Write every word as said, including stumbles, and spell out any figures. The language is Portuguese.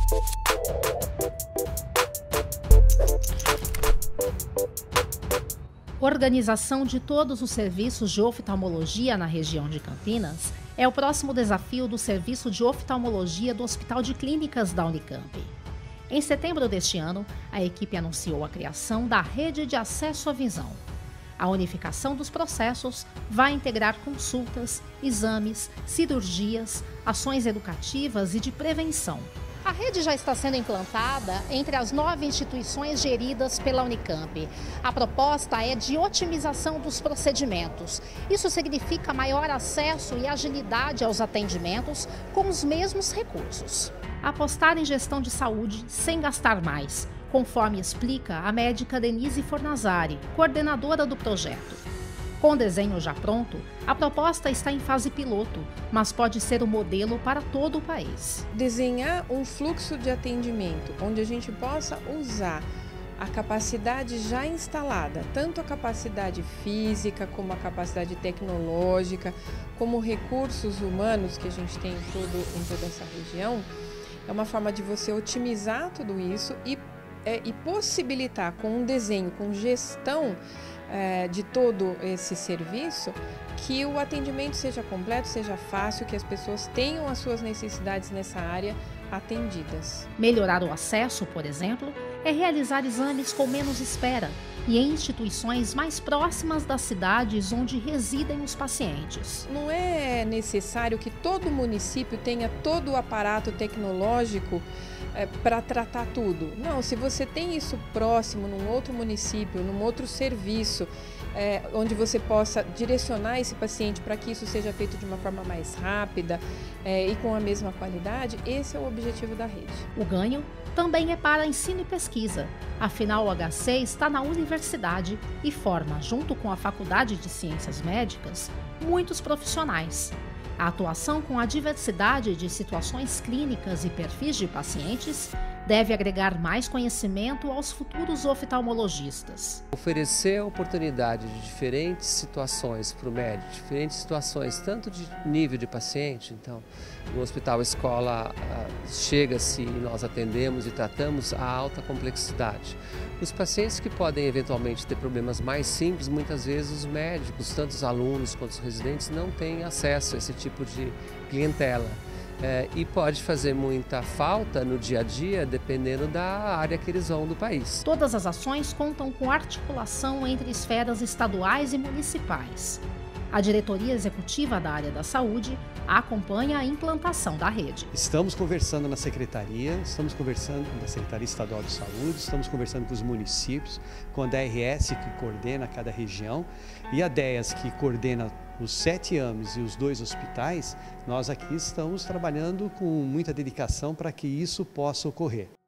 Organização de todos os serviços de oftalmologia na região de Campinas é o próximo desafio do Serviço de Oftalmologia do Hospital de Clínicas da Unicamp. Em setembro deste ano, a equipe anunciou a criação da Rede de Acesso à Visão. A unificação dos processos vai integrar consultas, exames, cirurgias, ações educativas e de prevenção. A rede já está sendo implantada entre as nove instituições geridas pela Unicamp. A proposta é de otimização dos procedimentos. Isso significa maior acesso e agilidade aos atendimentos com os mesmos recursos. Apostar em gestão de saúde sem gastar mais, conforme explica a médica Denise Fornazari, coordenadora do projeto. Com o desenho já pronto, a proposta está em fase piloto, mas pode ser o modelo para todo o país. Desenhar um fluxo de atendimento onde a gente possa usar a capacidade já instalada, tanto a capacidade física como a capacidade tecnológica, como recursos humanos que a gente tem em, todo, em toda essa região, é uma forma de você otimizar tudo isso e, é, e possibilitar com um desenho, com gestão é, de todo esse serviço, que o atendimento seja completo, seja fácil, que as pessoas tenham as suas necessidades nessa área atendidas. Melhorar o acesso, por exemplo, é realizar exames com menos espera e em instituições mais próximas das cidades onde residem os pacientes. Não é necessário que todo município tenha todo o aparato tecnológico é, para tratar tudo. Não, se você tem isso próximo, num outro município, num outro serviço, é, onde você possa direcionar esse paciente para que isso seja feito de uma forma mais rápida é, e com a mesma qualidade, esse é o objetivo da rede. O ganho também é para ensino e pesquisa. Afinal, o H C está na universidade e forma, junto com a Faculdade de Ciências Médicas, muitos profissionais. A atuação com a diversidade de situações clínicas e perfis de pacientes deve agregar mais conhecimento aos futuros oftalmologistas. Oferecer a oportunidade de diferentes situações para o médico, diferentes situações, tanto de nível de paciente, então, no hospital escola chega-se e nós atendemos e tratamos a alta complexidade. Os pacientes que podem eventualmente ter problemas mais simples, muitas vezes os médicos, tanto os alunos quanto os residentes, não têm acesso a esse tipo de clientela. É, e pode fazer muita falta no dia a dia, dependendo da área que eles vão do país. Todas as ações contam com articulação entre esferas estaduais e municipais. A diretoria executiva da área da saúde acompanha a implantação da rede. Estamos conversando na secretaria, estamos conversando na Secretaria Estadual de Saúde, estamos conversando com os municípios, com a D R S que coordena cada região e a D E A S que coordena os sete A M S e os dois hospitais. Nós aqui estamos trabalhando com muita dedicação para que isso possa ocorrer.